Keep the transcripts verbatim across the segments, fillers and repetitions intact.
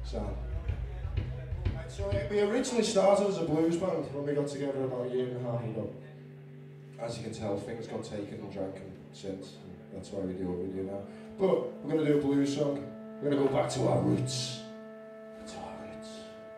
So, so we originally started as a blues band when we got together about a year and a half ago. As you can tell, things got taken and drank since. And that's why we do what we do now. But we're going to do a blues song. We're going to go back to our roots. To our roots.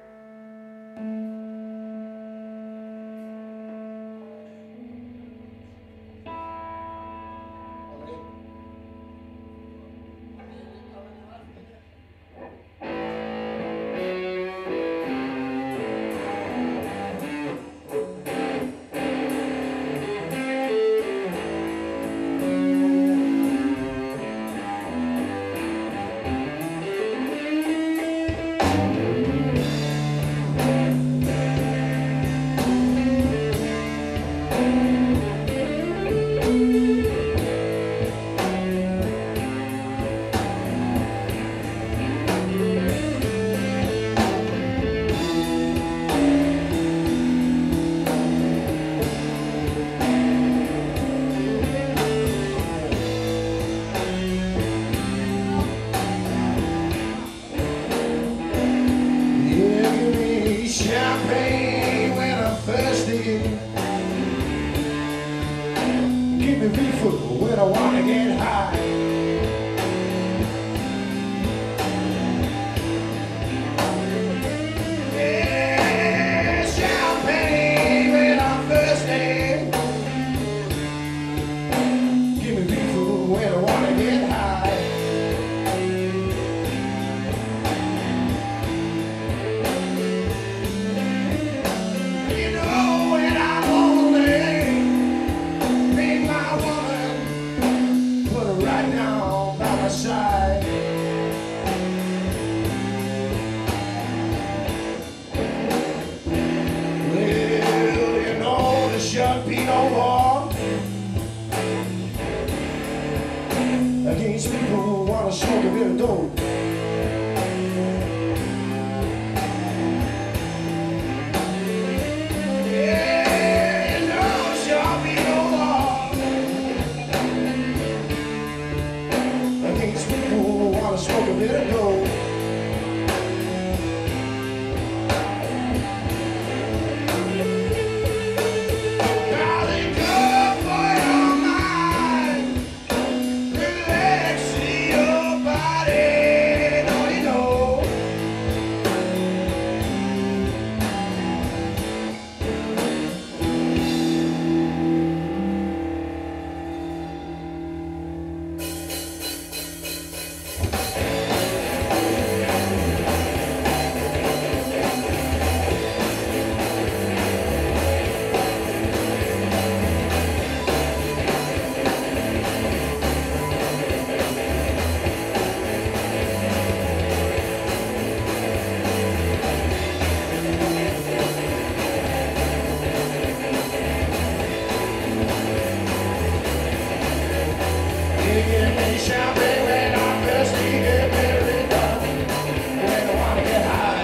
Champagne when I'm thirsty. Give me reefer when I wanna get high. Yeah, champagne when I'm thirsty. Give me reefer when I wanna get high. Side. Well, you know there should be no law against people who want to smoke a bit of dope. Yeah, you know there should be no law against people who want to smoke a bit of dope. Darling, good for your mind, relax your body, don't you know? Give me champagne when I'm thirsty, give me rhythm when I wanna get high.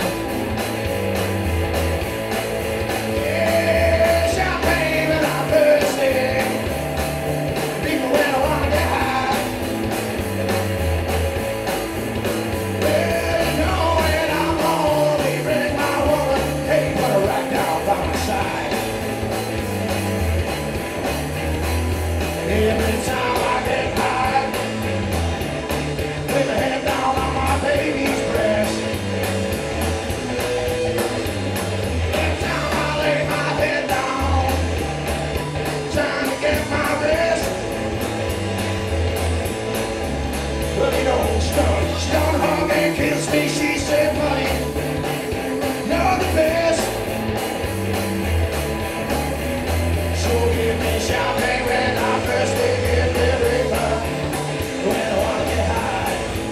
Yeah, champagne when I'm thirsty, people when I wanna get high. Well, you know when I'm lonely, bring my woman, hey, put her right down by my side. Every time I get high, with my head down on my baby's breast. Every time I lay my head down, trying to get my rest. But he don't stop, she don't hug and kiss me. She said, buddy, you're the best. So give me champagne when I'm thirsty, give me river when I wanna get high.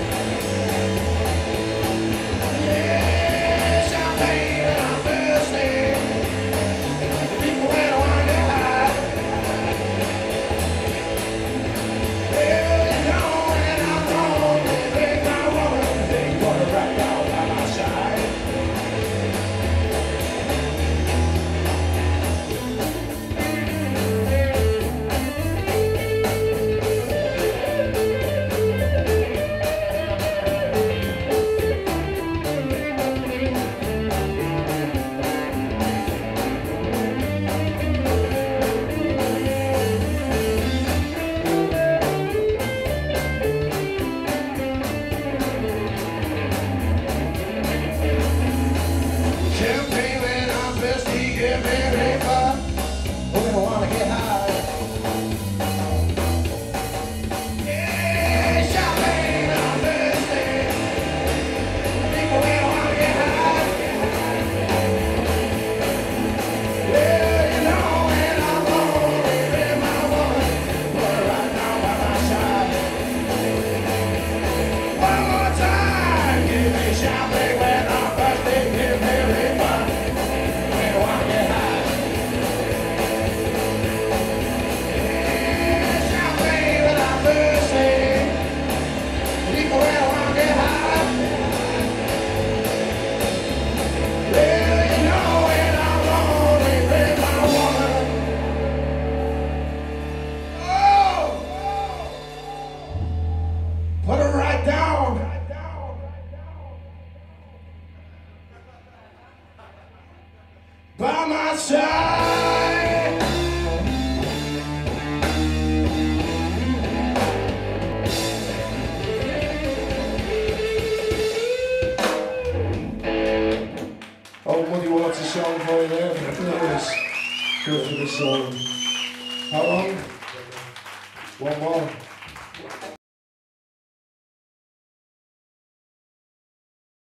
Yeah, champagne when I'm thirsty, people when I wanna get high. Well, you know when I'm lonely, bring my woman, they put her right down by my side. Put it right down. By my side. Old Muddy Waters song for you there. Nice. Good for the song. How long? One more.